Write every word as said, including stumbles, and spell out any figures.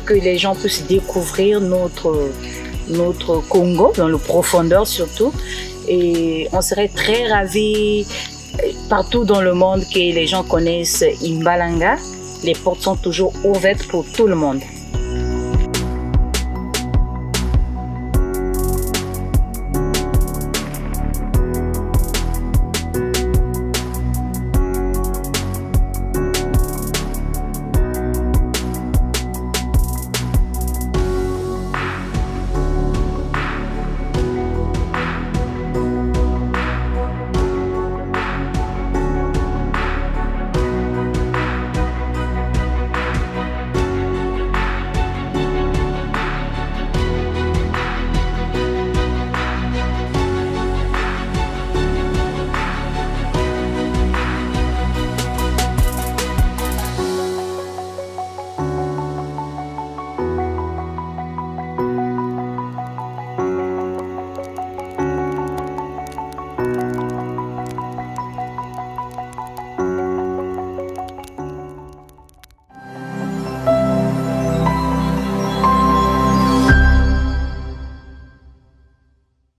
que les gens puissent découvrir notre, notre Congo, dans le profondeur surtout. Et on serait très ravis partout dans le monde que les gens connaissent Imbalanga. Les portes sont toujours ouvertes pour tout le monde.